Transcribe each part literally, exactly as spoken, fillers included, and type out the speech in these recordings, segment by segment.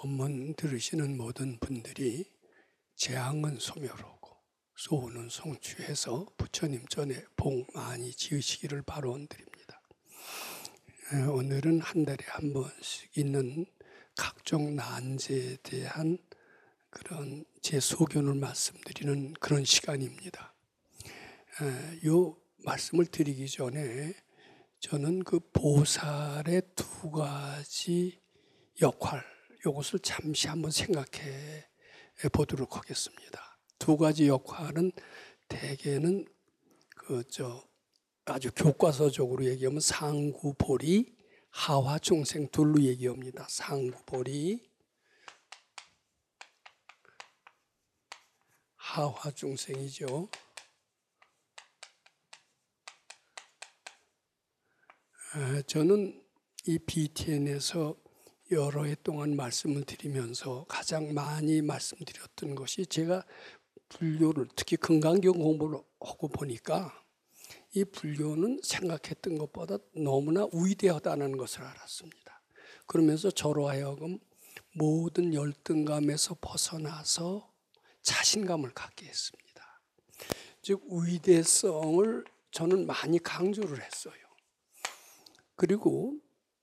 법문 들으시는 모든 분들이 재앙은 소멸하고 소원은 성취해서 부처님 전에 복 많이 지으시기를 바라드립니다. 오늘은 한 달에 한 번씩 있는 각종 난제에 대한 그런 제 소견을 말씀드리는 그런 시간입니다. 이 말씀을 드리기 전에 저는 그 보살의 두 가지 역할, 이것을 잠시 한번 생각해 보도록 하겠습니다. 두 가지 역할은 대개는 그 저 아주 교과서적으로 얘기하면 상구보리, 하화중생 둘로 얘기합니다. 상구보리, 하화중생이죠. 저는 이 비티엔에서 여러 해 동안 말씀을 드리면서 가장 많이 말씀드렸던 것이, 제가 불교를 특히 금강경 공부를 하고 보니까 이 불교는 생각했던 것보다 너무나 위대하다는 것을 알았습니다. 그러면서 저로 하여금 모든 열등감에서 벗어나서 자신감을 갖게 했습니다. 즉 위대성을 저는 많이 강조를 했어요. 그리고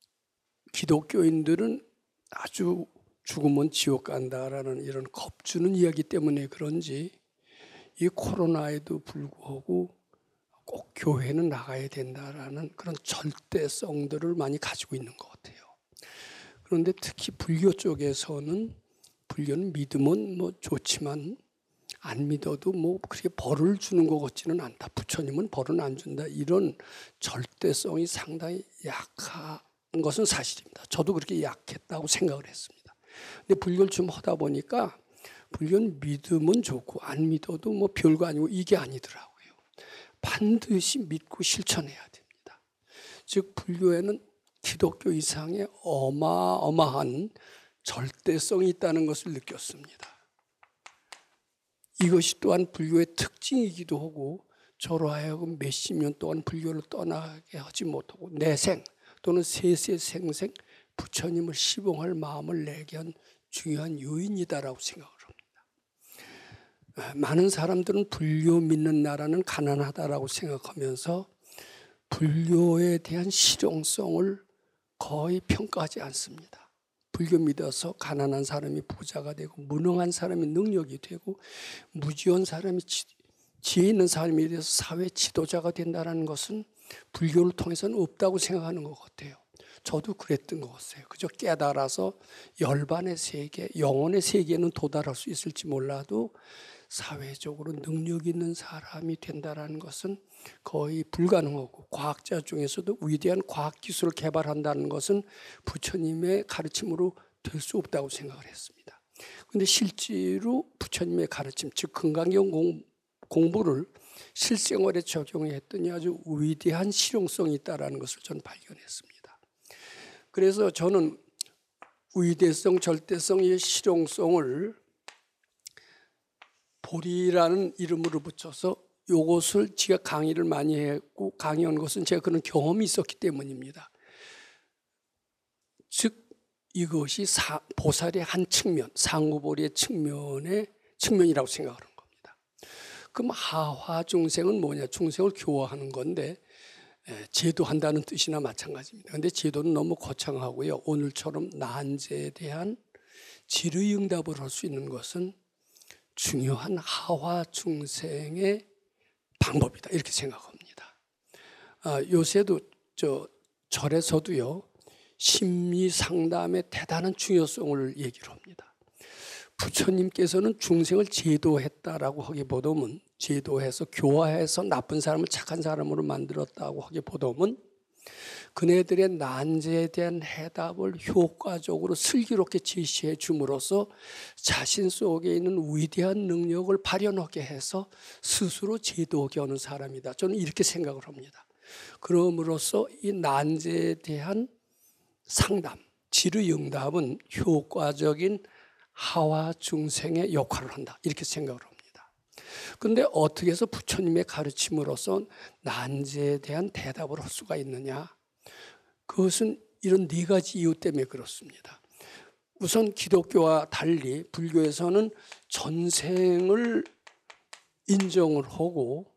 기독교인들은 아주 죽으면 지옥 간다라는 이런 겁주는 이야기 때문에 그런지 이 코로나에도 불구하고 꼭 교회는 나가야 된다라는 그런 절대성들을 많이 가지고 있는 것 같아요. 그런데 특히 불교 쪽에서는, 불교는 믿으면 뭐 좋지만 안 믿어도 뭐 그렇게 벌을 주는 것 같지는 않다. 부처님은 벌은 안 준다. 이런 절대성이 상당히 약한 것은 사실입니다. 저도 그렇게 약했다고 생각을 했습니다. 근데 불교를 좀 하다 보니까 불교는 믿으면 좋고 안 믿어도 뭐 별거 아니고 이게 아니더라고요. 반드시 믿고 실천해야 됩니다. 즉 불교에는 기독교 이상의 어마어마한 절대성이 있다는 것을 느꼈습니다. 이것이 또한 불교의 특징이기도 하고, 저로 하여금 몇십 년 동안 불교를 떠나게 하지 못하고 내생 또는 세세생생 부처님을 시봉할 마음을 내게 한 중요한 요인이다라고 생각을 합니다. 많은 사람들은 불교 믿는 나라는 가난하다라고 생각하면서 불교에 대한 실용성을 거의 평가하지 않습니다. 불교 믿어서 가난한 사람이 부자가 되고 무능한 사람이 능력이 되고 무지한 사람이 지혜 있는 사람에 대해서 사회 지도자가 된다는 것은 불교를 통해서는 없다고 생각하는 것 같아요. 저도 그랬던 것 같아요. 그저 깨달아서 열반의 세계, 영혼의 세계는 도달할 수 있을지 몰라도 사회적으로 능력 있는 사람이 된다는 것은 거의 불가능하고, 과학자 중에서도 위대한 과학기술을 개발한다는 것은 부처님의 가르침으로 될 수 없다고 생각을 했습니다. 그런데 실제로 부처님의 가르침, 즉 금강경 공, 공부를 실생활에 적용했더니 아주 위대한 실용성이 있다는 것을 저는 발견했습니다. 그래서 저는 위대성, 절대성의 실용성을 보리라는 이름으로 붙여서, 이것을 제가 강의를 많이 했고 강의한 것은 제가 그런 경험이 있었기 때문입니다. 즉 이것이 사, 보살의 한 측면, 상구보리의 측면의 측면이라고 생각하는 겁니다. 그럼 하화중생은 뭐냐? 중생을 교화하는 건데 제도한다는 뜻이나 마찬가지입니다. 그런데 제도는 너무 거창하고요. 오늘처럼 난제에 대한 질의응답을 할 수 있는 것은 중요한 하화중생의 방법이다, 이렇게 생각합니다. 아, 요새도 저 절에서도요 심리 상담의 대단한 중요성을 얘기를 합니다. 부처님께서는 중생을 제도했다라고 하기보다는, 제도해서 교화해서 나쁜 사람을 착한 사람으로 만들었다고 하기보다는 그네들의 난제에 대한 해답을 효과적으로 슬기롭게 제시해 줌으로써 자신 속에 있는 위대한 능력을 발현하게 해서 스스로 제도하게 하는 사람이다. 저는 이렇게 생각을 합니다. 그럼으로써 이 난제에 대한 상담, 질의응답은 효과적인 하화중생의 역할을 한다, 이렇게 생각을 합니다. 그런데 어떻게 해서 부처님의 가르침으로써 난제에 대한 대답을 할 수가 있느냐? 그것은 이런 네 가지 이유 때문에 그렇습니다. 우선 기독교와 달리 불교에서는 전생을 인정을 하고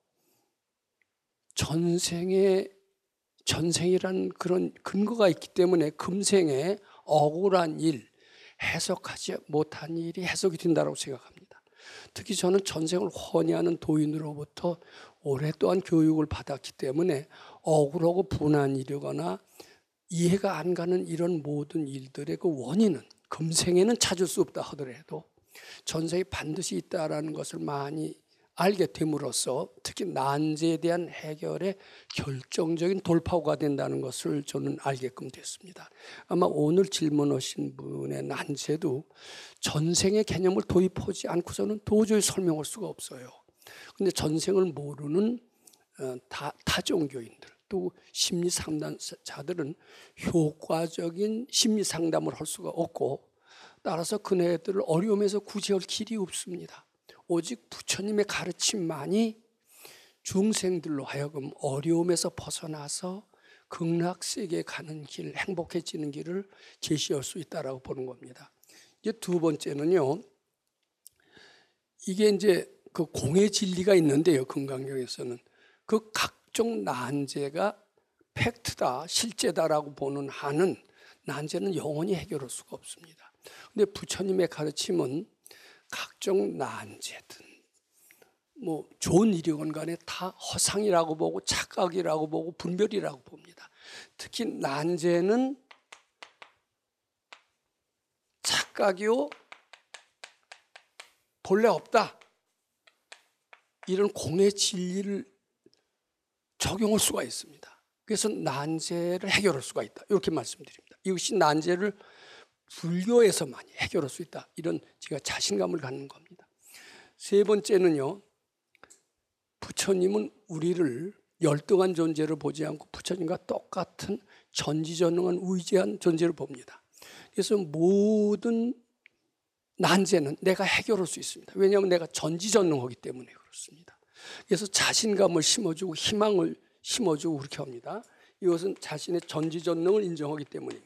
전생에 전생이란 그런 근거가 있기 때문에 금생에 억울한 일, 해석하지 못한 일이 해석이 된다고 생각합니다. 특히 저는 전생을 혼이하는 도인으로부터 오랫동안 교육을 받았기 때문에 억울하고 분한 일이거나 이해가 안 가는 이런 모든 일들의 그 원인은 금생에는 찾을 수 없다 하더라도 전생에 반드시 있다라는 것을 많이 알게 됨으로써 특히 난제에 대한 해결의 결정적인 돌파구가 된다는 것을 저는 알게끔 됐습니다. 아마 오늘 질문하신 분의 난제도 전생의 개념을 도입하지 않고서는 도저히 설명할 수가 없어요. 그런데 전생을 모르는 다, 타종교인들 또 심리상담자들은 효과적인 심리상담을 할 수가 없고 따라서 그네들을 어려움에서 구제할 길이 없습니다. 오직 부처님의 가르침만이 중생들로 하여금 어려움에서 벗어나서 극락세계에 가는 길, 행복해지는 길을 제시할 수 있다라고 보는 겁니다. 이제 두 번째는요, 이게 이제 그 공의 진리가 있는데요, 금강경에서는 그 각종 난제가 팩트다, 실제다라고 보는 한은 난제는 영원히 해결할 수가 없습니다. 근데 부처님의 가르침은 각종 난제든 뭐 좋은 일이건 간에 다 허상이라고 보고 착각이라고 보고 분별이라고 봅니다. 특히 난제는 착각이요 본래 없다. 이런 공의 진리를 적용할 수가 있습니다. 그래서 난제를 해결할 수가 있다. 이렇게 말씀드립니다. 이것이 난제를 불교에서 많이 해결할 수 있다. 이런 제가 자신감을 갖는 겁니다. 세 번째는요. 부처님은 우리를 열등한 존재로 보지 않고 부처님과 똑같은 전지전능한 위대한 존재로 봅니다. 그래서 모든 난제는 내가 해결할 수 있습니다. 왜냐하면 내가 전지전능하기 때문에 그렇습니다. 그래서 자신감을 심어주고 희망을 심어주고 그렇게 합니다. 이것은 자신의 전지전능을 인정하기 때문입니다.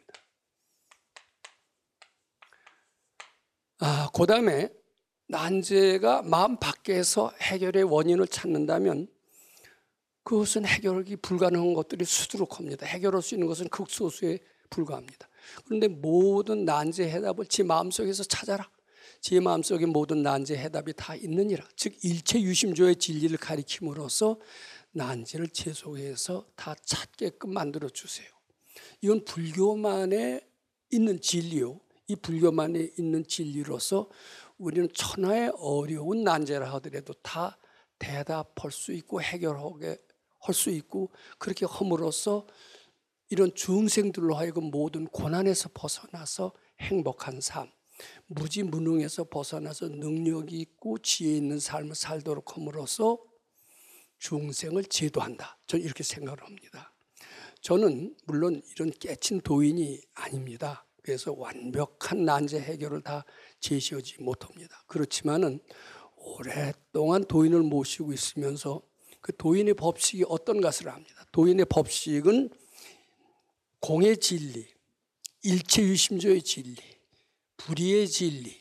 아, 그 다음에 난제가 마음 밖에서 해결의 원인을 찾는다면 그것은 해결하기 불가능한 것들이 수두룩합니다. 해결할 수 있는 것은 극소수에 불과합니다. 그런데 모든 난제 해답을 제 마음속에서 찾아라. 제 마음속에 모든 난제 해답이 다 있느니라. 즉 일체 유심조의 진리를 가리킴으로써 난제를 제 속에서 다 찾게끔 만들어 주세요. 이건 불교만에 있는 진리요. 이 불교만에 있는 진리로서 우리는 천하의 어려운 난제라 하더라도 다 대답할 수 있고 해결하게 할 수 있고 그렇게 함으로써 이런 중생들로 하여금 모든 고난에서 벗어나서 행복한 삶, 무지무능에서 벗어나서 능력이 있고 지혜 있는 삶을 살도록 함으로써 중생을 제도한다. 저는 이렇게 생각을 합니다. 저는 물론 이런 깨친 도인이 아닙니다. 그래서 완벽한 난제 해결을 다 제시하지 못합니다. 그렇지만은 오랫동안 도인을 모시고 있으면서 그 도인의 법칙이 어떤 것을 압니다. 도인의 법칙은 공의 진리, 일체유심조의 진리, 불의의 진리,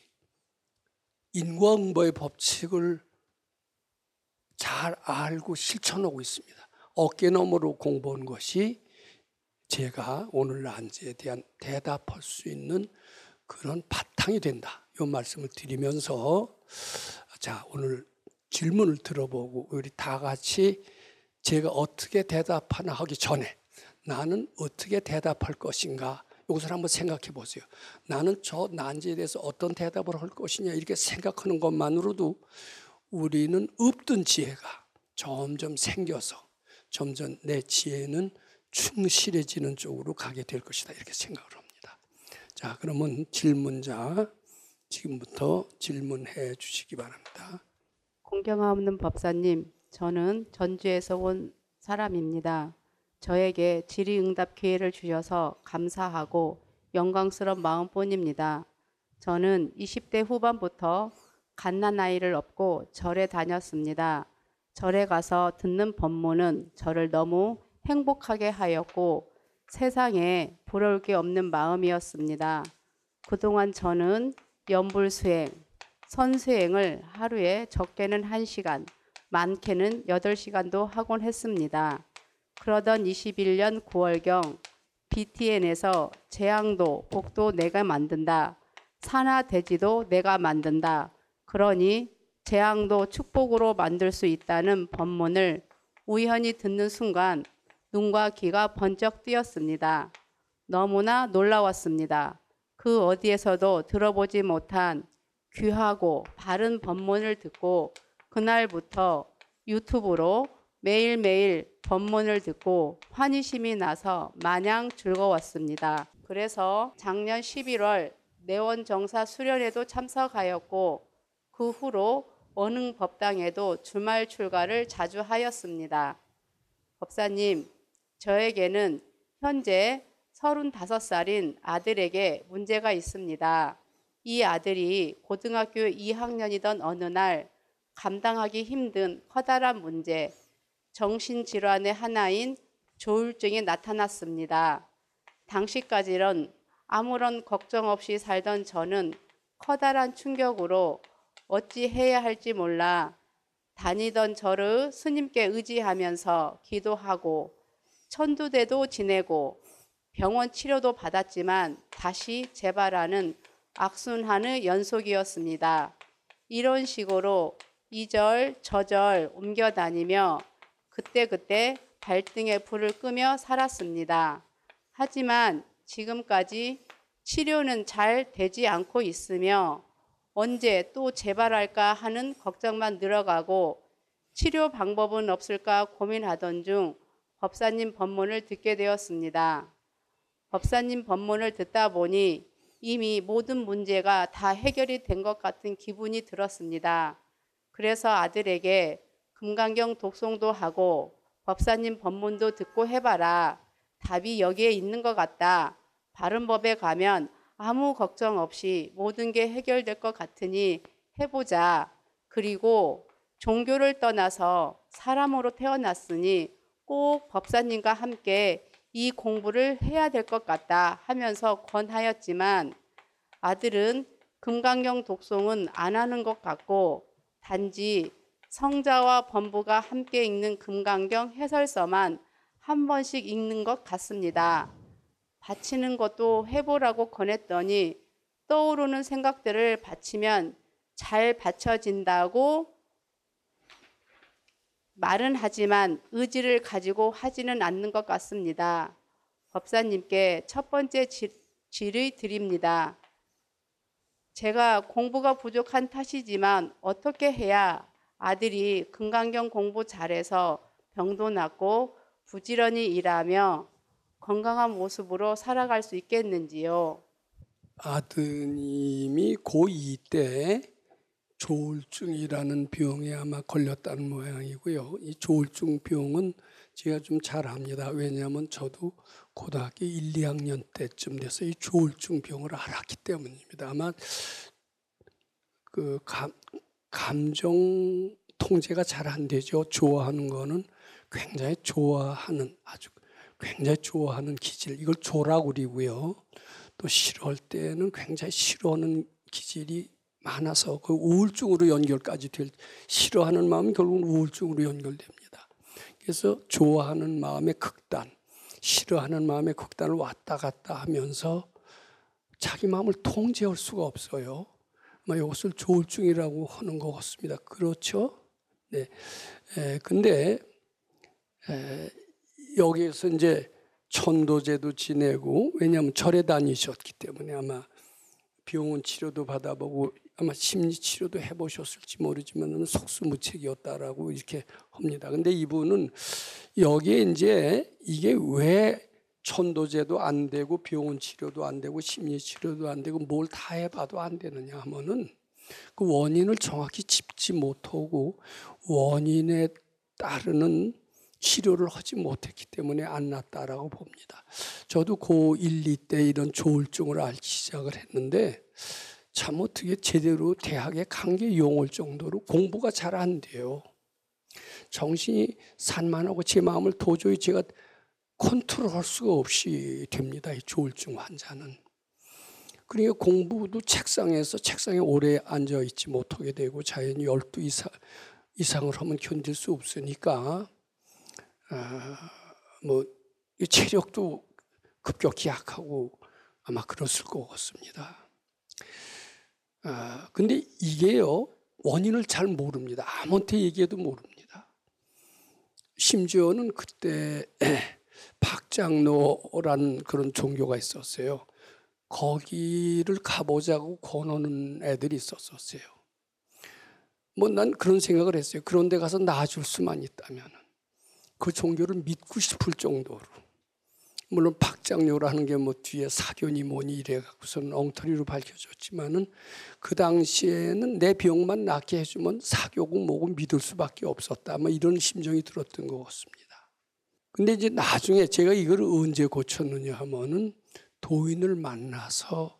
인과응보의 법칙을 잘 알고 실천하고 있습니다. 어깨너머로 공부한 것이 제가 오늘 난제에 대한 대답할 수 있는 그런 바탕이 된다. 이 말씀을 드리면서 자 오늘 질문을 들어보고 우리 다 같이 제가 어떻게 대답하나 하기 전에 나는 어떻게 대답할 것인가 이것을 한번 생각해 보세요. 나는 저 난제에 대해서 어떤 대답을 할 것이냐 이렇게 생각하는 것만으로도 우리는 없던 지혜가 점점 생겨서 점점 내 지혜는 충실해지는 쪽으로 가게 될 것이다 이렇게 생각을 합니다. 자 그러면 질문자 지금부터 질문해 주시기 바랍니다. 공경하옵는 법사님, 저는 전주에서 온 사람입니다. 저에게 질의응답 기회를 주셔서 감사하고 영광스러운 마음뿐입니다. 저는 이십 대 후반부터 갓난아이를 업고 절에 다녔습니다. 절에 가서 듣는 법문은 저를 너무 행복하게 하였고 세상에 부러울 게 없는 마음이었습니다. 그동안 저는 연불수행, 선수행을 하루에 적게는 한 시간, 많게는 여덟 시간도 하곤 했습니다. 그러던 이십일 년 구월경 비티엔에서 재앙도 복도 내가 만든다. 산하 대지도 내가 만든다. 그러니 재앙도 축복으로 만들 수 있다는 법문을 우연히 듣는 순간 눈과 귀가 번쩍 뜨였습니다. 너무나 놀라웠습니다. 그 어디에서도 들어보지 못한 귀하고 바른 법문을 듣고 그날부터 유튜브로 매일매일 법문을 듣고 환희심이 나서 마냥 즐거웠습니다. 그래서 작년 십일월 내원정사 수련회도 참석하였고 그 후로 원흥법당에도 주말 출가를 자주 하였습니다. 법사님, 저에게는 현재 서른다섯 살인 아들에게 문제가 있습니다. 이 아들이 고등학교 이 학년이던 어느 날 감당하기 힘든 커다란 문제, 정신질환의 하나인 조울증이 나타났습니다. 당시까지는 아무런 걱정 없이 살던 저는 커다란 충격으로 어찌 해야 할지 몰라 다니던 저를 스님께 의지하면서 기도하고 천두대도 지내고 병원 치료도 받았지만 다시 재발하는 악순환의 연속이었습니다. 이런 식으로 이절 저절 옮겨 다니며 그때그때 발등에 불을 끄며 살았습니다. 하지만 지금까지 치료는 잘 되지 않고 있으며 언제 또 재발할까 하는 걱정만 늘어가고 치료 방법은 없을까 고민하던 중 법사님 법문을 듣게 되었습니다. 법사님 법문을 듣다 보니 이미 모든 문제가 다 해결이 된 것 같은 기분이 들었습니다. 그래서 아들에게 금강경 독송도 하고 법사님 법문도 듣고 해봐라. 답이 여기에 있는 것 같다. 바른법에 가면 아무 걱정 없이 모든 게 해결될 것 같으니 해보자. 그리고 종교를 떠나서 사람으로 태어났으니 꼭 법사님과 함께 이 공부를 해야 될 것 같다 하면서 권하였지만 아들은 금강경 독송은 안 하는 것 같고 단지 성자와 범부가 함께 읽는 금강경 해설서만 한 번씩 읽는 것 같습니다. 바치는 것도 해보라고 권했더니 떠오르는 생각들을 바치면 잘 바쳐진다고 말은 하지만 의지를 가지고 하지는 않는 것 같습니다. 법사님께 첫 번째 질의 드립니다. 제가 공부가 부족한 탓이지만 어떻게 해야 아들이 금강경 공부 잘해서 병도 낫고 부지런히 일하며 건강한 모습으로 살아갈 수 있겠는지요? 아드님이 고이 때 조울증이라는 병에 아마 걸렸다는 모양이고요. 이 조울증 병은 제가 좀 잘 압니다. 왜냐하면 저도 고등학교 일, 이 학년 때쯤 돼서 이 조울증 병을 알았기 때문입니다. 아마 그 감, 감정 통제가 잘 안 되죠. 좋아하는 거는 굉장히 좋아하는 아주 굉장히 좋아하는 기질, 이걸 조라고 그리고요. 또 싫어할 때는 굉장히 싫어하는 기질이 많아서 그 우울증으로 연결까지 될, 싫어하는 마음이 결국은 우울증으로 연결됩니다. 그래서 좋아하는 마음의 극단, 싫어하는 마음의 극단을 왔다 갔다 하면서 자기 마음을 통제할 수가 없어요. 아마 이것을 조울증이라고 하는 것 같습니다. 그렇죠? 네. 에, 근데 에, 여기에서 이제 천도제도 지내고, 왜냐하면 절에 다니셨기 때문에 아마 병원 치료도 받아보고 아마 심리 치료도 해보셨을지 모르지만 속수무책이었다라고 이렇게 합니다. 근데 이분은 여기에 이제 이게 왜 천도제도 안 되고 병원 치료도 안 되고 심리 치료도 안 되고 뭘 다 해봐도 안 되느냐 하면은 그 원인을 정확히 짚지 못하고 원인에 따르는 치료를 하지 못했기 때문에 안 낫다라고 봅니다. 저도 고일, 이 때 이런 조울증을 앓기 시작을 했는데 참 어떻게 제대로 대학에 간 게 용할 정도로 공부가 잘 안 돼요. 정신이 산만하고 제 마음을 도저히 제가 컨트롤할 수가 없이 됩니다. 이 조울증 환자는. 그러니까 공부도 책상에서 책상에 오래 앉아 있지 못하게 되고 자연히 열두 이상, 이상을 하면 견딜 수 없으니까 아, 뭐 체력도 급격히 약하고 아마 그랬을 것 같습니다. 아, 근데 이게요 원인을 잘 모릅니다. 아무한테 얘기해도 모릅니다. 심지어는 그때 박장로라는 그런 종교가 있었어요. 거기를 가보자고 권하는 애들이 있었어요. 뭐 난 그런 생각을 했어요. 그런 데 가서 나아줄 수만 있다면 그 종교를 믿고 싶을 정도로. 물론 박장로라는 게 뭐 뒤에 사견이 뭐니 이래갖고서는 엉터리로 밝혀졌지만은 그 당시에는 내 병만 낫게 해주면 사교고 뭐고 믿을 수밖에 없었다. 뭐 이런 심정이 들었던 것 같습니다. 근데 이제 나중에 제가 이걸 언제 고쳤느냐 하면은 도인을 만나서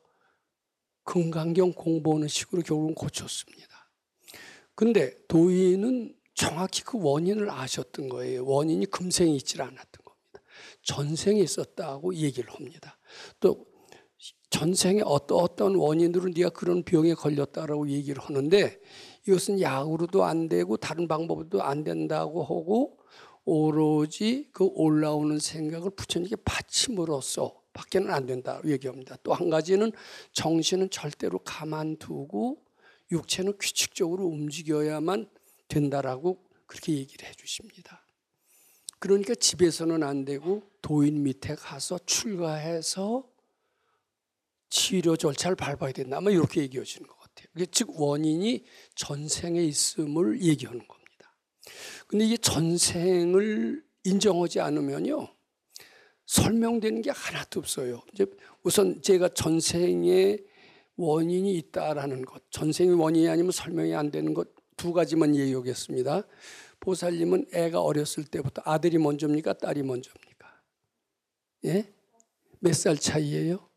금강경 공부하는 식으로 결국은 고쳤습니다. 근데 도인은 정확히 그 원인을 아셨던 거예요. 원인이 금생에 있질 않았던 겁니다. 전생에 있었다고 얘기를 합니다. 또 전생에 어떤 어떤 원인으로 네가 그런 병에 걸렸다라고 얘기를 하는데 이것은 약으로도 안 되고 다른 방법으로도 안 된다고 하고 오로지 그 올라오는 생각을 부처님께 바침으로써 밖에는 안 된다고 얘기합니다. 또 한 가지는 정신은 절대로 가만두고 육체는 규칙적으로 움직여야만 된다라고 그렇게 얘기를 해 주십니다. 그러니까 집에서는 안 되고 도인 밑에 가서 출가해서 치료 절차를 밟아야 된다. 아마 이렇게 얘기해 주는 것 같아요. 즉 원인이 전생에 있음을 얘기하는 겁니다. 근데 이게 전생을 인정하지 않으면요 설명되는 게 하나도 없어요. 이제 우선 제가 전생에 원인이 있다라는 것, 전생의 원인이 아니면 설명이 안 되는 것 두 가지만 얘기하겠습니다. 보살님은 애가 어렸을 때부터 아들이 먼저입니까? 딸이 먼저입니까? 예? 몇 살 차이예요?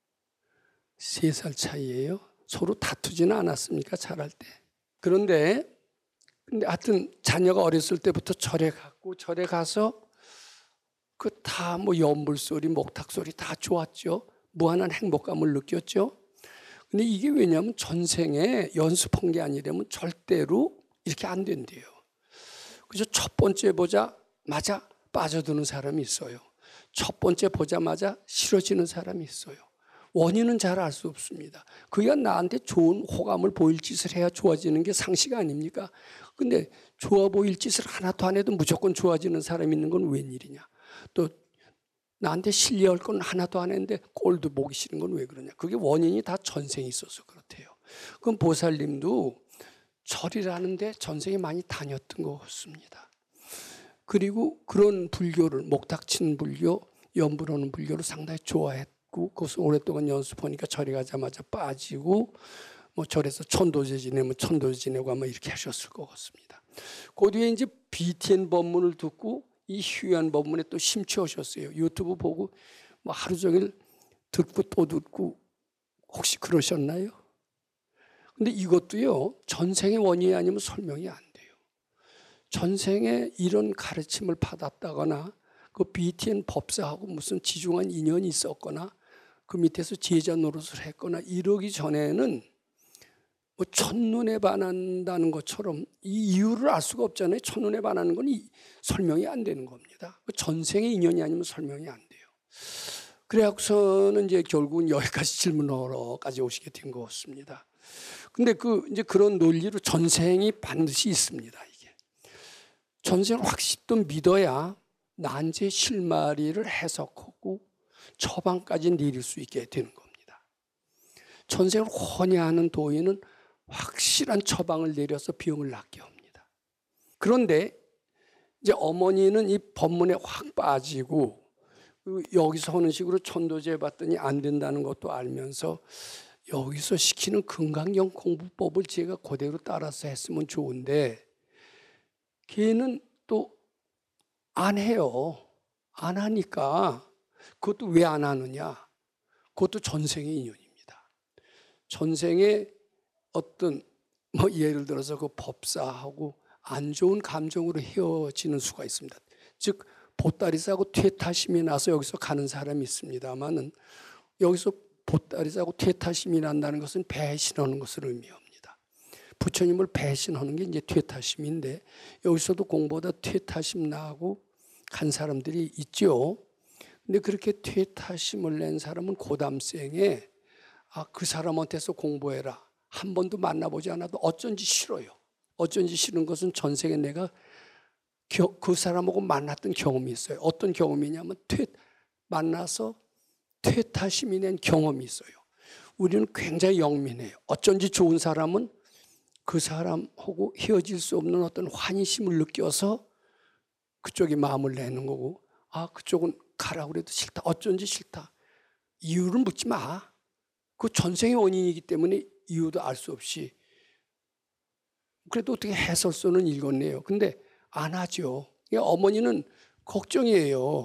세 살 차이예요? 서로 다투지는 않았습니까? 자랄 때. 그런데 근데 하여튼 자녀가 어렸을 때부터 절에 갔고 절에 가서 그 다 뭐 연불 소리, 목탁 소리 다 좋았죠. 무한한 행복감을 느꼈죠. 근데 이게 왜냐하면 전생에 연습한 게 아니라면 절대로 이렇게 안 된대요. 그래서 첫 번째 보자마자 빠져드는 사람이 있어요. 첫 번째 보자마자 싫어지는 사람이 있어요. 원인은 잘 알 수 없습니다. 그가 나한테 좋은 호감을 보일 짓을 해야 좋아지는 게 상식 아닙니까? 근데 좋아 보일 짓을 하나도 안 해도 무조건 좋아지는 사람이 있는 건 웬일이냐? 또 나한테 신뢰할 건 하나도 안 했는데 꼴도 보기 싫은 건 왜 그러냐? 그게 원인이 다 전생에 있어서 그렇대요. 그럼 보살님도 절이라는데 전생에 많이 다녔던 것 같습니다. 그리고 그런 불교를 목탁친 불교, 연불하는 불교를 상당히 좋아했고 그것을 오랫동안 연습하니까 절에 가자마자 빠지고 뭐 절에서 천도제 지내면 천도제 지내고 아마 이렇게 하셨을 것 같습니다. 그 뒤에 이제 비티엔 법문을 듣고 이 휴연 법문에 또 심취하셨어요. 유튜브 보고 뭐 하루 종일 듣고 또 듣고 혹시 그러셨나요? 근데 이것도요 전생의 원인이 아니면 설명이 안 돼요. 전생에 이런 가르침을 받았다거나 그 비티엔 법사하고 무슨 지중한 인연이 있었거나 그 밑에서 제자 노릇을 했거나 이러기 전에는 뭐 첫눈에 반한다는 것처럼 이 이유를 알 수가 없잖아요. 첫눈에 반하는 건 이, 설명이 안 되는 겁니다. 전생의 인연이 아니면 설명이 안 돼요. 그래서는 이제 결국은 여기까지 질문하러까지 오시게 된 것 같습니다. 근데 그 이제 그런 논리로 전생이 반드시 있습니다. 이게 전생을 확실히 또 믿어야 난제 실마리를 해석하고 처방까지 내릴 수 있게 되는 겁니다. 전생을 훤히 아는 도인은 확실한 처방을 내려서 병을 낫게 합니다. 그런데 이제 어머니는 이 법문에 확 빠지고 여기서 하는 식으로 천도제 봤더니 안 된다는 것도 알면서 여기서 시키는 금강경 공부법을 제가 그대로 따라서 했으면 좋은데 걔는 또 안 해요. 안 하니까 그것도 왜 안 하느냐? 그것도 전생의 인연입니다. 전생에 어떤 뭐 예를 들어서 그 법사하고 안 좋은 감정으로 헤어지는 수가 있습니다. 즉 보따리 싸고 퇴타심이 나서 여기서 가는 사람이 있습니다만은 여기서 보따리자고 퇴타심이 난다는 것은 배신하는 것을 의미합니다. 부처님을 배신하는 게 이제 퇴타심인데 여기서도 공보다 퇴타심 나고 간 사람들이 있죠. 근데 그렇게 퇴타심을 낸 사람은 고담생에 아, 그 사람한테서 공부해라. 한 번도 만나보지 않아도 어쩐지 싫어요. 어쩐지 싫은 것은 전생에 내가 겨, 그 사람하고 만났던 경험이 있어요. 어떤 경험이냐면 퇴, 만나서 퇴타심이 낸 경험이 있어요. 우리는 굉장히 영민해요. 어쩐지 좋은 사람은 그 사람하고 헤어질 수 없는 어떤 환희심을 느껴서 그쪽이 마음을 내는 거고, 아, 그쪽은 가라고 그래도 싫다. 어쩐지 싫다. 이유를 묻지 마. 그 전생의 원인이기 때문에 이유도 알 수 없이. 그래도 어떻게 해설서는 읽었네요. 근데 안 하죠. 어머니는 걱정이에요.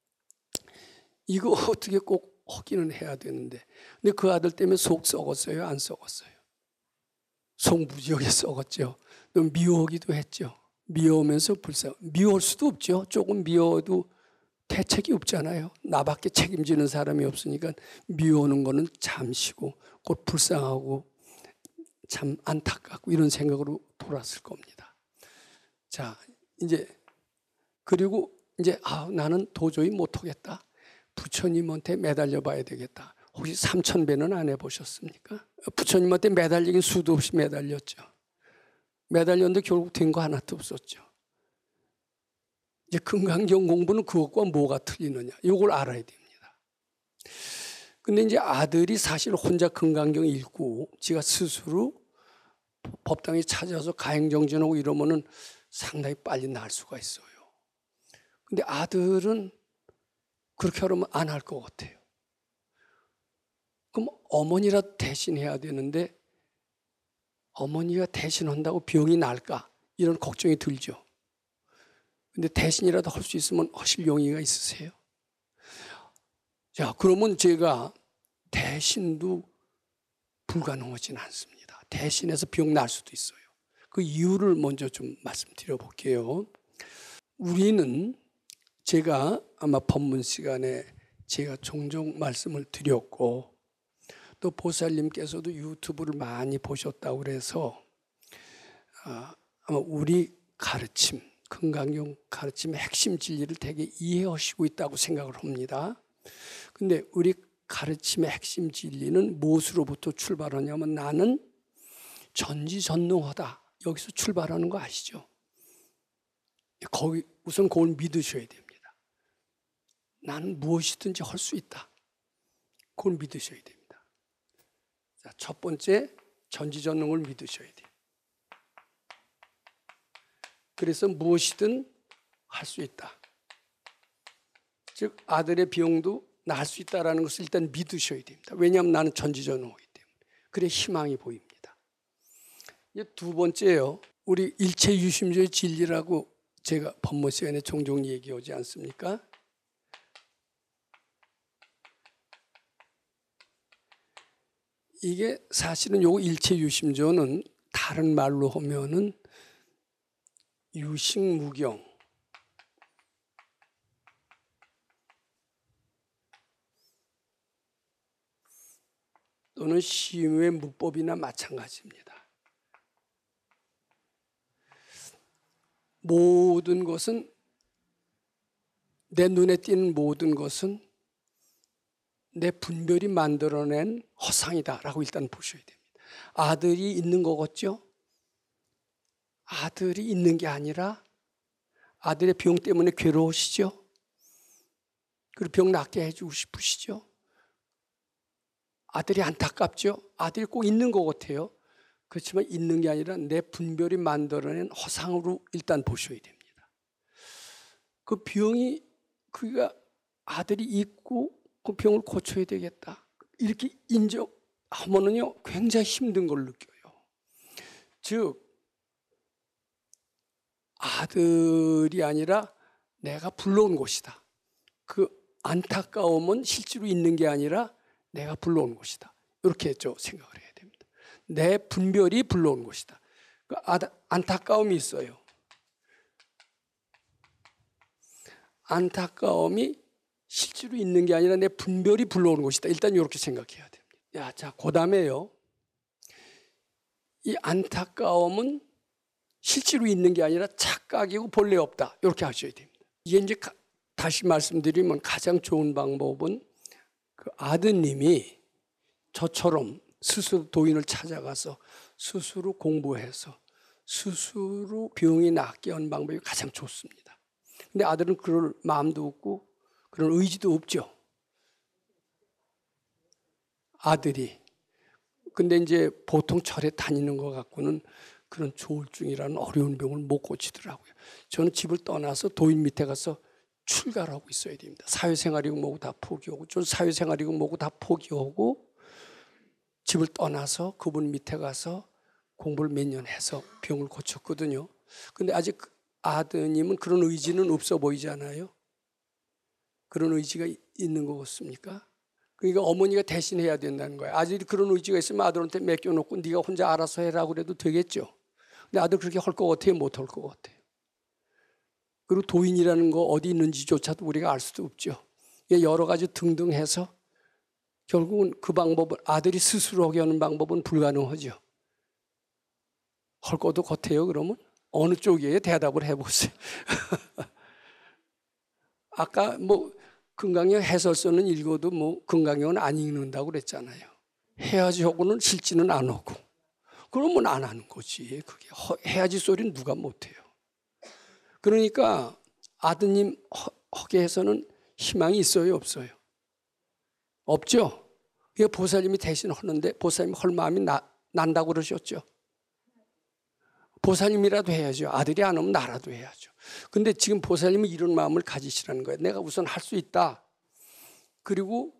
이거 어떻게 꼭 하기는 해야 되는데. 근데 그 아들 때문에 속 썩었어요? 안 썩었어요? 속 무지하게 썩었죠. 또 미워하기도 했죠. 미워하면서 불쌍. 미워할 수도 없죠. 조금 미워도 대책이 없잖아요. 나밖에 책임지는 사람이 없으니까 미워하는 거는 잠시고 곧 불쌍하고 참 안타깝고 이런 생각으로 돌았을 겁니다. 자, 이제 그리고 이제 아, 나는 도저히 못하겠다. 부처님한테 매달려 봐야 되겠다. 혹시 삼천 배는 안 해보셨습니까? 부처님한테 매달리긴 수도 없이 매달렸죠. 매달렸는데 결국 된 거 하나도 없었죠. 이제 금강경 공부는 그것과 뭐가 틀리느냐. 이걸 알아야 됩니다. 근데 이제 아들이 사실 혼자 금강경 읽고 지가 스스로 법당에 찾아서 가행정진하고 이러면은 상당히 빨리 날 수가 있어요. 근데 아들은 그렇게 하려면 안 할 것 같아요. 그럼 어머니라도 대신해야 되는데 어머니가 대신한다고 병이 날까? 이런 걱정이 들죠. 근데 대신이라도 할 수 있으면 하실 용의가 있으세요? 자, 그러면 제가 대신도 불가능하진 않습니다. 대신해서 병 날 수도 있어요. 그 이유를 먼저 좀 말씀드려 볼게요. 우리는 제가 아마 법문 시간에 제가 종종 말씀을 드렸고 또 보살님께서도 유튜브를 많이 보셨다고 그래서 아마 우리 가르침, 금강경 가르침의 핵심 진리를 되게 이해하시고 있다고 생각을 합니다. 근데 우리 가르침의 핵심 진리는 무엇으로부터 출발하냐면 나는 전지전능하다. 여기서 출발하는 거 아시죠? 거기 우선 그걸 믿으셔야 됩니다. 나는 무엇이든지 할 수 있다. 그걸 믿으셔야 됩니다. 자, 첫 번째 전지전능을 믿으셔야 돼요. 그래서 무엇이든 할 수 있다. 즉 아들의 병도 나을 수 있다는 것을 일단 믿으셔야 됩니다. 왜냐하면 나는 전지전능하기 때문에. 그래 희망이 보입니다. 이제 두 번째요. 우리 일체유심조의 진리라고 제가 법문 시간에 종종 얘기하지 않습니까? 이게 사실은 요 일체유심조는 다른 말로 하면은 유식무경 또는 시유의 무법이나 마찬가지입니다. 모든 것은 내 눈에 띄는 모든 것은 내 분별이 만들어낸 허상이다라고 일단 보셔야 됩니다. 아들이 있는 거겠죠? 아들이 있는 게 아니라 아들의 병 때문에 괴로우시죠? 그리고 병 낫게 해주고 싶으시죠? 아들이 안타깝죠? 아들이 꼭 있는 것 같아요. 그렇지만 있는 게 아니라 내 분별이 만들어낸 허상으로 일단 보셔야 됩니다. 그 병이 그가 아들이 있고 그 병을 고쳐야 되겠다. 이렇게 인정하면은요 굉장히 힘든 걸 느껴요. 즉 아들이 아니라 내가 불러온 것이다. 그 안타까움은 실제로 있는 게 아니라 내가 불러온 것이다. 이렇게 했죠. 생각을 해야 됩니다. 내 분별이 불러온 것이다. 그 안타까움이 있어요. 안타까움이 실제 실제로 있는 게 아니라 내 분별이 불러오는 것이다. 일단 이렇게 생각해야 됩니다. 야, 자, 그다음에요. 이 안타까움은 실제로 있는 게 아니라 착각이고 본래 없다. 이렇게 하셔야 됩니다. 이게 이제 가, 다시 말씀드리면 가장 좋은 방법은 그 아드님이 저처럼 스스로 도인을 찾아가서 스스로 공부해서 스스로 병이 낫게 하는 방법이 가장 좋습니다. 근데 아들은 그럴 마음도 없고 그런 의지도 없죠. 아들이. 근데 이제 보통 절에 다니는 것 갖고는 그런 조울증이라는 어려운 병을 못 고치더라고요. 저는 집을 떠나서 도인 밑에 가서 출가를 하고 있어야 됩니다. 사회생활이고 뭐고 다 포기하고, 저 사회생활이고 뭐고 다 포기하고 집을 떠나서 그분 밑에 가서 공부를 몇 년 해서 병을 고쳤거든요. 근데 아직 아드님은 그런 의지는 없어 보이잖아요. 그런 의지가 있는 것 같습니까? 그러니까 어머니가 대신해야 된다는 거예요. 아들이 그런 의지가 있으면 아들한테 맡겨놓고 네가 혼자 알아서 해라 그래도 되겠죠. 근데 아들 그렇게 할 것 같아요? 못 할 것 같아요? 그리고 도인이라는 거 어디 있는지조차도 우리가 알 수도 없죠. 여러 가지 등등 해서 결국은 그 방법을 아들이 스스로 하게 하는 방법은 불가능하죠. 할 것도 같아요. 그러면 어느 쪽이에요? 대답을 해보세요. 아까 뭐 금강경 해설서는 읽어도 뭐 금강경은 안 읽는다고 그랬잖아요. 해야지 하고는 싫지는 안 하고. 그러면 안 하는 거지. 그게 해야지 소리는 누가 못해요. 그러니까 아드님 하게 해서는 희망이 있어요, 없어요? 없죠. 그게 보살님이 대신 하는데 보살님이 할 마음이 나, 난다고 그러셨죠. 보살님이라도 해야죠. 아들이 안 하면 나라도 해야죠. 근데 지금 보살님은 이런 마음을 가지시라는 거예요. 내가 우선 할 수 있다. 그리고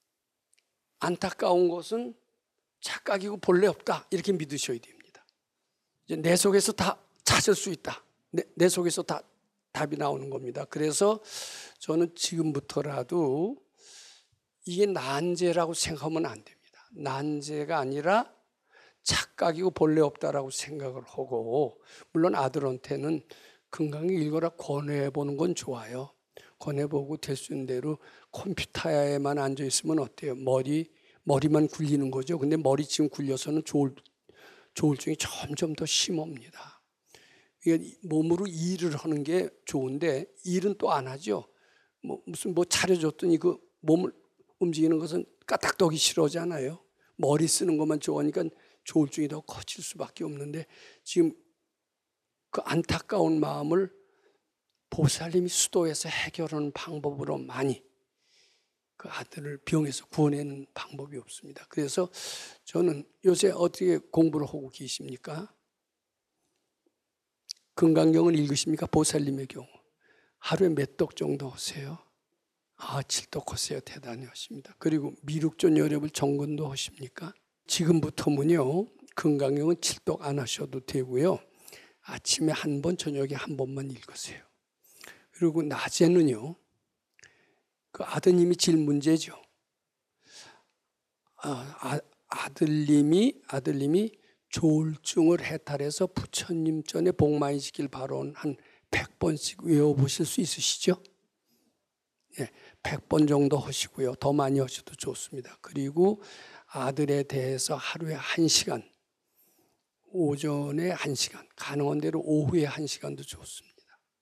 안타까운 것은 착각이고 본래 없다. 이렇게 믿으셔야 됩니다. 이제 내 속에서 다 찾을 수 있다. 내, 내 속에서 다 답이 나오는 겁니다. 그래서 저는 지금부터라도 이게 난제라고 생각하면 안 됩니다. 난제가 아니라 착각이고 본래 없다라고 생각을 하고, 물론 아들한테는 건강히 읽어라 권해보는 건 좋아요. 권해보고 될 수 있는 대로 컴퓨터에만 앉아있으면 어때요? 머리, 머리만 굴리는 거죠. 근데 머리 지금 굴려서는 조울, 조울증이 점점 더 심합니다. 이게 몸으로 일을 하는 게 좋은데 일은 또 안 하죠. 뭐 무슨 뭐 차려줬더니 그 몸을 움직이는 것은 까딱하기 싫어하잖아요. 머리 쓰는 것만 좋아하니까 조울증이 더 커질 수밖에 없는데, 지금 그 안타까운 마음을 보살님이 수도에서 해결하는 방법으로 많이 그 아들을 병에서 구원하는 방법이 없습니다. 그래서 저는 요새 어떻게 공부를 하고 계십니까? 금강경을 읽으십니까? 보살님의 경우 하루에 몇 독 정도 하세요? 아, 칠독 하세요. 대단히 하십니다. 그리고 미륵존 여렵을 정근도 하십니까? 지금부터는요, 금강경은 칠독 안 하셔도 되고요. 아침에 한 번, 저녁에 한 번만 읽으세요. 그리고 낮에는요, 그 아드님이 제일 문제죠. 아, 아, 아들님이, 아들님이 조울증을 해탈해서 부처님 전에 복 많이 지길 바라온 한 백 번씩 외워보실 수 있으시죠? 예, 백 번 정도 하시고요. 더 많이 하셔도 좋습니다. 그리고 아들에 대해서 하루에 한 시간, 오전에 한 시간, 가능한 대로 오후에 한 시간도 좋습니다.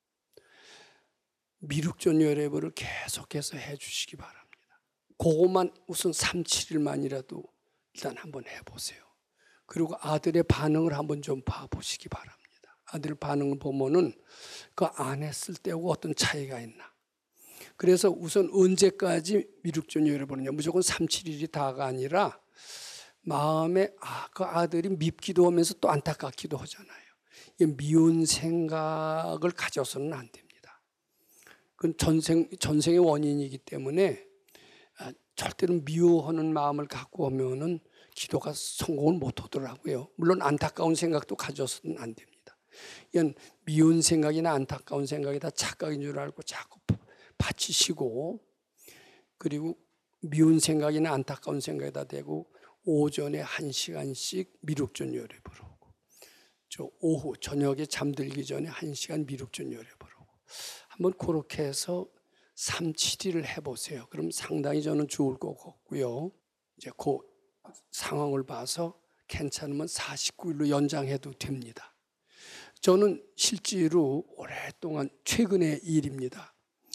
미륵존 여레벌을 계속해서 해주시기 바랍니다. 그것만 우선 삼, 칠 일만이라도 일단 한번 해보세요. 그리고 아들의 반응을 한번 좀 봐보시기 바랍니다. 아들 반응을 보면은 그 안 했을 때하고 어떤 차이가 있나. 그래서 우선 언제까지 미륵존 여레벌은요, 무조건 삼, 칠 일이 다가 아니라 마음에 아, 그 아들이 밉기도 하면서 또 안타깝기도 하잖아요. 미운 생각을 가져서는 안 됩니다. 그건 전생, 전생의 원인이기 때문에 절대로 미워하는 마음을 갖고 오면은 기도가 성공을 못 하더라고요. 물론 안타까운 생각도 가져서는 안 됩니다. 이건 미운 생각이나 안타까운 생각이 다 착각인 줄 알고 자꾸 바치시고, 그리고 미운 생각이나 안타까운 생각에다 대고 오전에 한 시간씩 미륵존 여레벌 하고, 저 오후 저녁에 잠들기 전에 한 시간 미륵존 여레벌 하고, 한번 그렇게 해서 삼, 칠 일을 해보세요. 그럼 상당히 저는 좋을 것 같고요. 이제 그 상황을 봐서 괜찮으면 사십구 일로 연장해도 됩니다. 저는 실제로 오랫동안 최근의 일입니다.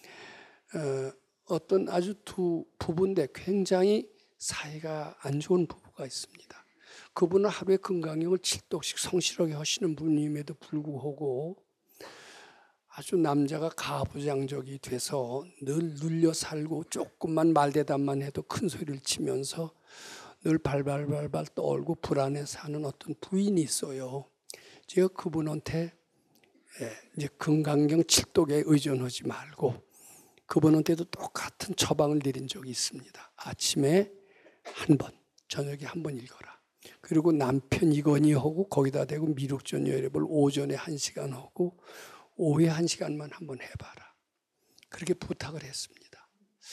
어, 어떤 아주 두 부부인데 굉장히 사이가 안 좋은 부부가 있습니다. 그분은 하루에 금강경을 칠독씩 성실하게 하시는 분임에도 불구하고 아주 남자가 가부장적이 돼서 늘 눌려 살고 조금만 말대답만 해도 큰 소리를 치면서 늘 발발발발 떨고 불안해 사는 어떤 부인이 있어요. 제가 그분한테 이제 금강경 칠독에 의존하지 말고 그분한테도 똑같은 처방을 내린 적이 있습니다. 아침에 한 번, 저녁에 한 번 읽어라. 그리고 남편 이건희 하고 거기다 대고 미륵전 열애를 오전에 한 시간 하고 오후에 한 시간만 한번 해봐라. 그렇게 부탁을 했습니다.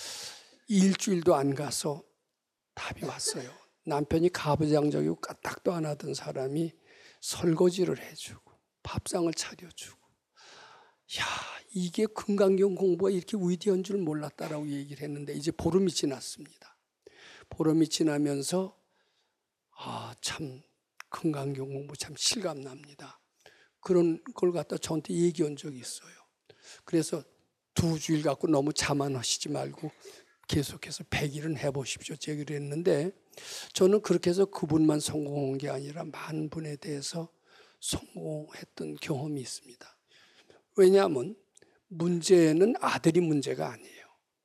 일주일도 안 가서 답이 왔어요. 남편이 가부장적이고 까딱도 안 하던 사람이 설거지를 해주고 밥상을 차려주고, 야, 이게 금강경 공부가 이렇게 위대한 줄 몰랐다라고 얘기를 했는데 이제 보름이 지났습니다. 보름이 지나면서 아, 참 금강경 공부 참 실감납니다. 그런 걸 갖다 저한테 얘기한 적이 있어요. 그래서 두 주일 갖고 너무 자만하시지 말고 계속해서 백 일은 해보십시오. 제가 그랬는데 저는 그렇게 해서 그분만 성공한 게 아니라 많은 분에 대해서 성공했던 경험이 있습니다. 왜냐하면 문제는 아들이 문제가 아니에요.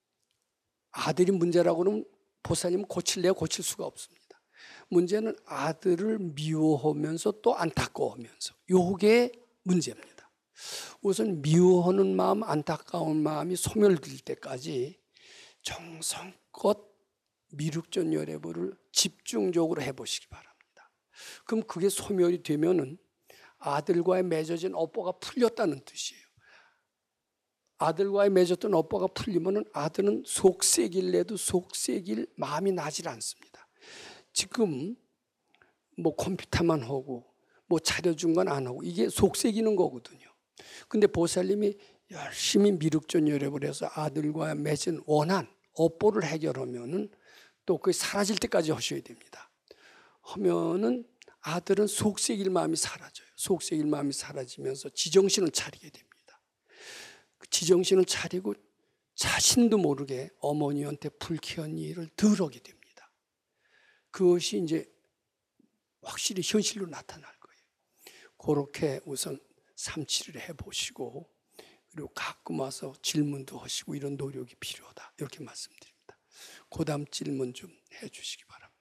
아들이 문제라고 그러면 보살님은 고칠래야 고칠 수가 없습니다. 문제는 아들을 미워하면서 또 안타까워하면서 요게 문제입니다. 우선 미워하는 마음, 안타까운 마음이 소멸될 때까지 정성껏 미륵전 열애부를 집중적으로 해보시기 바랍니다. 그럼 그게 소멸이 되면은 아들과의 맺어진 업보가 풀렸다는 뜻이에요. 아들과의 맺었던 업보가 풀리면은 아들은 속색일래도 속색일 마음이 나질 않습니다. 지금 뭐 컴퓨터만 하고 뭐 차려준 건 안 하고 이게 속색이는 거거든요. 근데 보살님이 열심히 미륵전 열애를 해서 아들과 맺은 원한, 업보를 해결하면은 또 그게 사라질 때까지 하셔야 됩니다. 하면은 아들은 속색일 마음이 사라져요. 속색일 마음이 사라지면서 지정신을 차리게 됩니다. 지정신을 차리고 자신도 모르게 어머니한테 불쾌한 일을 덜 하게 됩니다. 그것이 이제 확실히 현실로 나타날 거예요. 그렇게 우선 삼칠을 해보시고 그리고 가끔 와서 질문도 하시고 이런 노력이 필요하다. 이렇게 말씀드립니다. 그 다음 질문 좀 해주시기 바랍니다.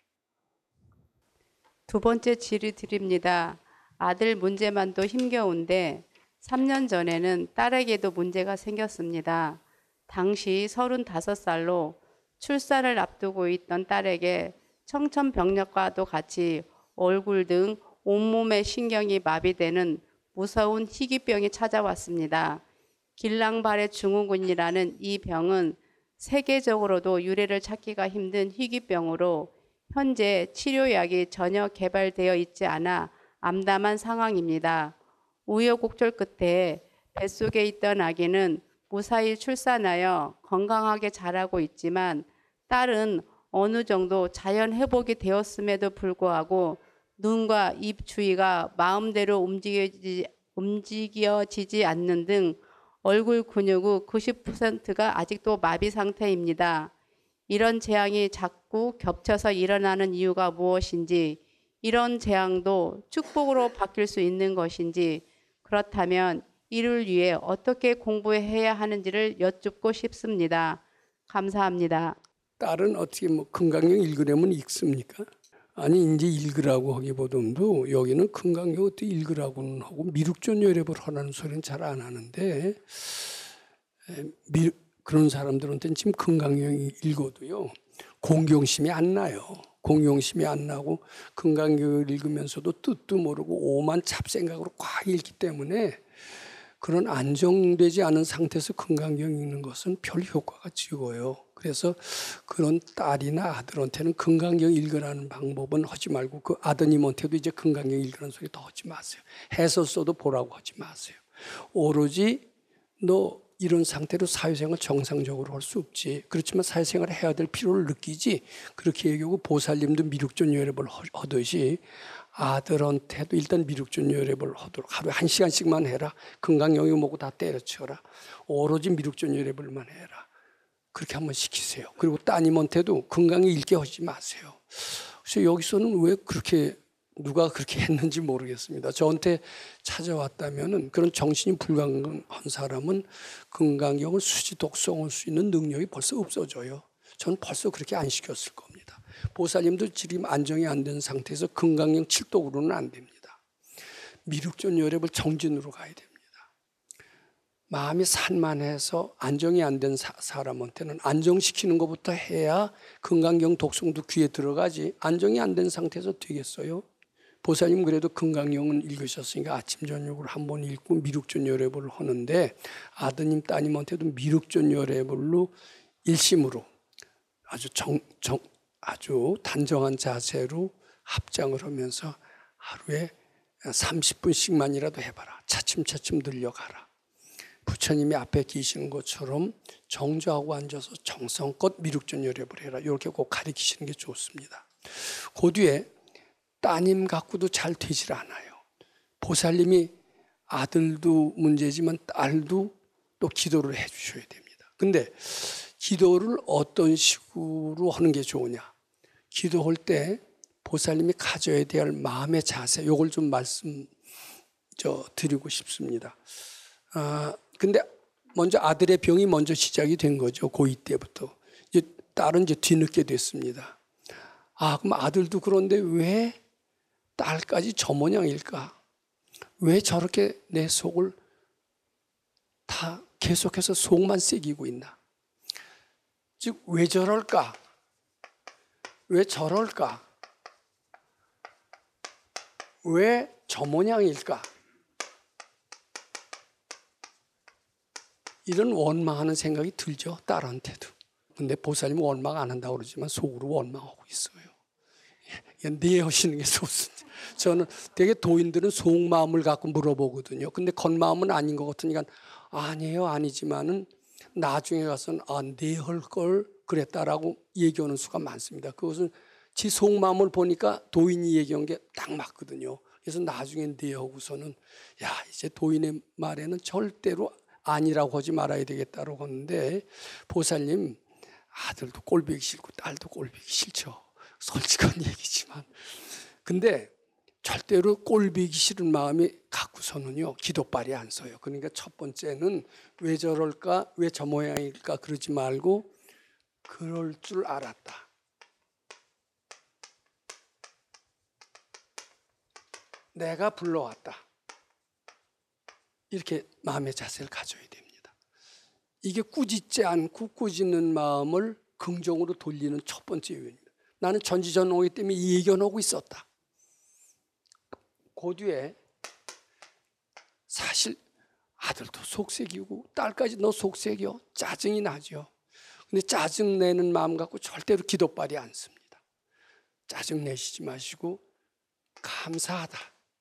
두 번째 질의 드립니다. 아들 문제만도 힘겨운데 삼 년 전에는 딸에게도 문제가 생겼습니다. 당시 서른다섯 살로 출산을 앞두고 있던 딸에게 청천벽력과도 같이 얼굴 등 온몸의 신경이 마비되는 무서운 희귀병이 찾아왔습니다. 길랑발의 증후군이라는 이 병은 세계적으로도 유래를 찾기가 힘든 희귀병으로 현재 치료약이 전혀 개발되어 있지 않아 암담한 상황입니다. 우여곡절 끝에 뱃속에 있던 아기는 무사히 출산하여 건강하게 자라고 있지만 딸은 어느 정도 자연 회복이 되었음에도 불구하고 눈과 입 주위가 마음대로 움직여지지, 움직여지지 않는 등 얼굴 근육의 구십 퍼센트가 아직도 마비 상태입니다. 이런 재앙이 자꾸 겹쳐서 일어나는 이유가 무엇인지, 이런 재앙도 축복으로 바뀔 수 있는 것인지, 그렇다면 이를 위해 어떻게 공부해야 하는지를 여쭙고 싶습니다. 감사합니다. 딸은 어떻게 뭐 금강경 읽으려면 읽습니까? 아니 이제 읽으라고 하기보다도 여기는 금강경 어떻게 읽으라고는 하고 미륵전 열애를 하라는 소리는 잘 안 하는데 미, 그런 사람들한테는 지금 금강경 읽어도요 공경심이 안 나요. 공경심이 안 나고 금강경을 읽으면서도 뜻도 모르고 오만 잡생각으로 꽉 읽기 때문에 그런 안정되지 않은 상태에서 금강경 읽는 것은 별 효과가 적어요. 그래서 그런 딸이나 아들한테는 금강경 읽으라는 방법은 하지 말고 그 아드님한테도 이제 금강경 읽으라는 소리 더 하지 마세요. 해설서도 보라고 하지 마세요. 오로지 너 이런 상태로 사회생활 정상적으로 할 수 없지. 그렇지만 사회생활을 해야 될 필요를 느끼지. 그렇게 얘기하고 보살님도 미륵존 요랩을 하듯이 아들한테도 일단 미륵존 요랩을 하도록 하루에 한 시간씩만 해라. 건강영역 먹고 다 때려치워라. 오로지 미륵존 요랩을만 해라. 그렇게 한번 시키세요. 그리고 따님한테도 건강에 잃게 하지 마세요. 그래서 여기서는 왜 그렇게 누가 그렇게 했는지 모르겠습니다. 저한테 찾아왔다면은 그런 정신이 불건강한 사람은 건강경을 수지 독송할 수 있는 능력이 벌써 없어져요. 저는 벌써 그렇게 안 시켰을 겁니다. 보살님도 지금 안정이 안 된 상태에서 건강경 칠독으로는 안 됩니다. 미륵존 요랩을 정진으로 가야 됩니다. 마음이 산만해서 안정이 안 된 사람한테는 안정시키는 것부터 해야 건강경 독송도 귀에 들어가지. 안정이 안 된 상태에서 되겠어요? 보살님 그래도 건강경은 읽으셨으니까 아침 저녁으로 한 번 읽고 미륵존 요랩을 하는데 아드님 따님한테도 미륵존 요랩을로 일심으로 아주 정, 정, 아주 단정한 자세로 합장을 하면서 하루에 삼십 분씩만이라도 해봐라. 차츰차츰 늘려가라. 부처님이 앞에 계시는 것처럼 정조하고 앉아서 정성껏 미륵존 요랩을 해라. 이렇게 꼭 가르치시는 게 좋습니다. 그 뒤에 따님 갖고도 잘 되질 않아요. 보살님이 아들도 문제지만 딸도 또 기도를 해 주셔야 됩니다. 근데 기도를 어떤 식으로 하는 게 좋으냐? 기도할 때 보살님이 가져야 될 마음의 자세, 요걸 좀 말씀 저 드리고 싶습니다. 아, 근데 먼저 아들의 병이 먼저 시작이 된 거죠. 고이 때부터. 이제 딸은 이제 뒤늦게 됐습니다. 아, 그럼 아들도 그런데 왜 딸까지 저 모양일까? 왜 저렇게 내 속을 다 계속해서 속만 새기고 있나? 즉, 왜 저럴까? 왜 저럴까? 왜 저 모양일까? 이런 원망하는 생각이 들죠. 딸한테도. 근데 보살님은 원망 안 한다고 그러지만 속으로 원망하고 있어요. 내하시는 게 좋습니다. 저는 되게 도인들은 속마음을 갖고 물어보거든요. 근데 겉마음은 아닌 것 같으니까 아니에요, 아니지만은 나중에 가서는 아, 내할 걸 그랬다라고 얘기하는 수가 많습니다. 그것은 지 속마음을 보니까 도인이 얘기한 게 딱 맞거든요. 그래서 나중에 내하고서는 야, 이제 도인의 말에는 절대로 아니라고 하지 말아야 되겠다고 하는데 보살님 아들도 꼴보기 싫고 딸도 꼴보기 싫죠. 솔직한 얘기지만. 근데 절대로 꼴보기 싫은 마음이 갖고서는요 기도빨이 안 서요. 그러니까 첫 번째는 왜 저럴까, 왜 저 모양일까 그러지 말고 그럴 줄 알았다. 내가 불러왔다. 이렇게 마음의 자세를 가져야 됩니다. 이게 꾸짖지 않고 꾸짖는 마음을 긍정으로 돌리는 첫 번째 요인입니다. 나는 전지전능하기 때문에 예견하고 있었다. 그 뒤에 사실 아들도 속색이고 딸까지 너 속색이요. 짜증이 나죠. 근데 짜증내는 마음 갖고 절대로 기도빨이 않습니다. 짜증내시지 마시고 감사하다.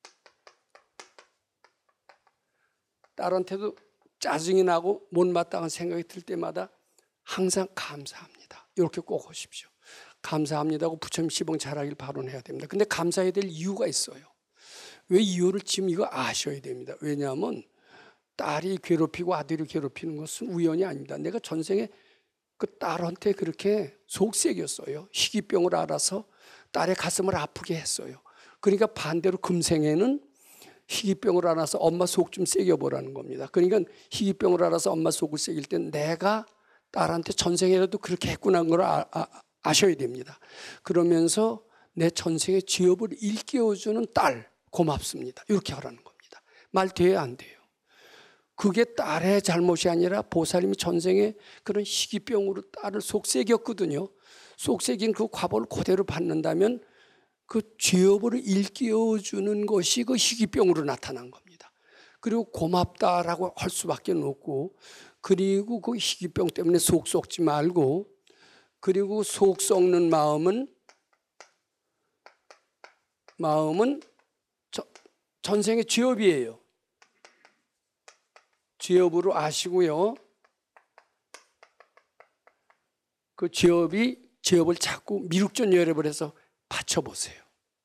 딸한테도 짜증이 나고 못마땅한 생각이 들 때마다 항상 감사합니다. 이렇게 꼭 하십시오. 감사합니다고 부처님 시봉 잘하길 발언해야 됩니다. 근데 감사해야 될 이유가 있어요. 왜 이유를 지금 이거 아셔야 됩니다. 왜냐하면 딸이 괴롭히고 아들이 괴롭히는 것은 우연이 아닙니다. 내가 전생에 그 딸한테 그렇게 속색이었어요. 희귀병을 알아서 딸의 가슴을 아프게 했어요. 그러니까 반대로 금생에는 희귀병을 알아서 엄마 속 좀 새겨보라는 겁니다. 그러니까 희귀병을 알아서 엄마 속을 새길 때 내가 딸한테 전생에라도 그렇게 했구나 하는 걸 아, 아, 아셔야 됩니다. 그러면서 내 전생의 죄업을 일깨워주는 딸 고맙습니다. 이렇게 하라는 겁니다. 말 돼야 안 돼요. 그게 딸의 잘못이 아니라 보살님이 전생에 그런 희귀병으로 딸을 속새겼거든요. 속새긴 그 과보를 그대로 받는다면 그 죄업을 일깨워주는 것이 그 희귀병으로 나타난 겁니다. 그리고 고맙다라고 할 수밖에 없고, 그리고 그 희귀병 때문에 속 썩지 말고, 그리고 속 썩는 마음은 마음은 저, 전생의 죄업이에요. 죄업으로 아시고요. 그 죄업이 죄업을 자꾸 미륵전여랩을 해서 받쳐보세요.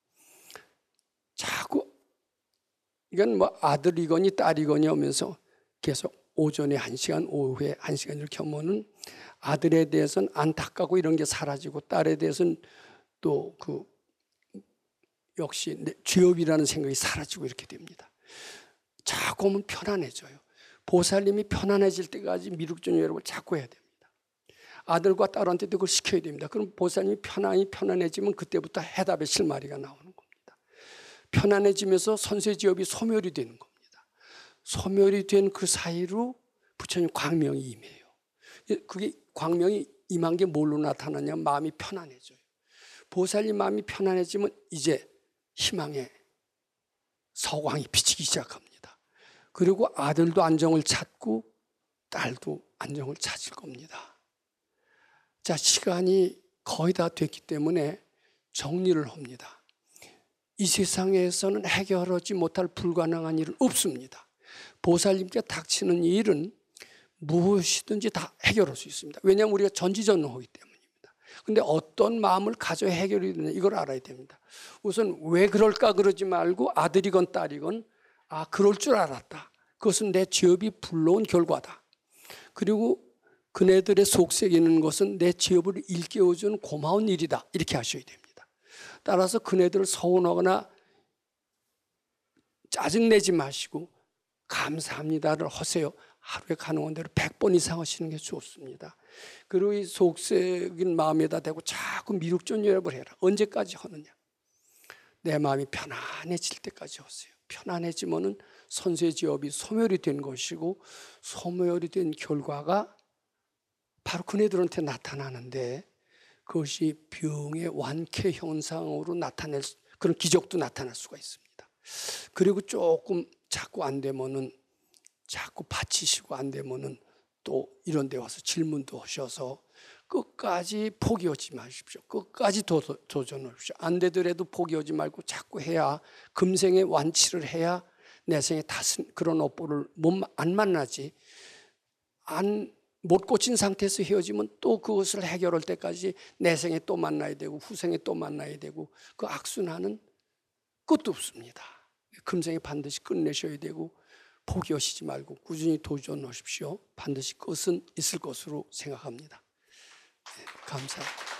자꾸 이건 뭐 아들이거니 딸이거니 하면서 계속 오전에 한 시간, 오후에 한 시간 이렇게 하면은 아들에 대해서는 안타깝고 이런 게 사라지고 딸에 대해서는 또 그 역시 죄업이라는 생각이 사라지고 이렇게 됩니다. 자꾸 하면 편안해져요. 보살님이 편안해질 때까지 미륵전여랩을 자꾸 해야 됩니다. 아들과 딸한테도 그걸 시켜야 됩니다. 그럼 보살님이 편안히 편안해지면 그때부터 해답의 실마리가 나오는 겁니다. 편안해지면서 선세지업이 소멸이 되는 겁니다. 소멸이 된 그 사이로 부처님 광명이 임해요. 그게 광명이 임한 게 뭘로 나타나냐면 마음이 편안해져요. 보살님 마음이 편안해지면 이제 희망의 서광이 비치기 시작합니다. 그리고 아들도 안정을 찾고 딸도 안정을 찾을 겁니다. 자, 시간이 거의 다 됐기 때문에 정리를 합니다. 이 세상에서는 해결하지 못할 불가능한 일은 없습니다. 보살님께 닥치는 일은 무엇이든지 다 해결할 수 있습니다. 왜냐하면 우리가 전지전능하기 때문입니다. 그런데 어떤 마음을 가져야 해결이 되느냐 이걸 알아야 됩니다. 우선 왜 그럴까 그러지 말고 아들이건 딸이건 아 그럴 줄 알았다. 그것은 내 죄업이 불러온 결과다. 그리고 그네들의 속색이는 것은 내 죄업을 일깨워주는 고마운 일이다. 이렇게 하셔야 됩니다. 따라서 그네들을 서운하거나 짜증내지 마시고 감사합니다를 하세요. 하루에 가능한 대로 백 번 이상 하시는 게 좋습니다. 그리고 이 속색인 마음에다 대고 자꾸 미륵전여랩을 해라. 언제까지 하느냐? 내 마음이 편안해질 때까지 하세요. 편안해지면은 선세지업이 소멸이 된 것이고 소멸이 된 결과가 바로 그네들한테 나타나는데 그것이 병의 완쾌 현상으로 나타낼 그런 기적도 나타날 수가 있습니다. 그리고 조금 자꾸 안 되면은 자꾸 바치시고 안 되면은 또 이런 데 와서 질문도 하셔서 끝까지 포기하지 마십시오. 끝까지 도, 도전하십시오. 안 되더라도 포기하지 말고 자꾸 해야 금생에 완치를 해야 내 생에 다시 그런 업보를 못, 안 만나지. 안, 못 고친 상태에서 헤어지면 또 그것을 해결할 때까지 내 생에 또 만나야 되고 후생에 또 만나야 되고 그 악순환은 끝도 없습니다. 금생에 반드시 끝내셔야 되고 포기하시지 말고 꾸준히 도전하십시오. 반드시 끝은 있을 것으로 생각합니다. 네, 감사합니다.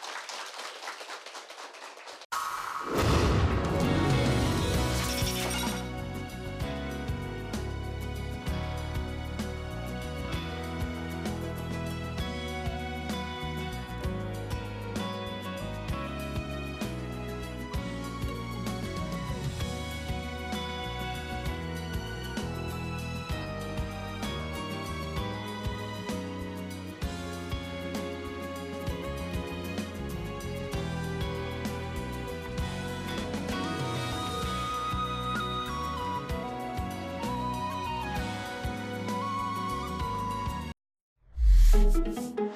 Thank you.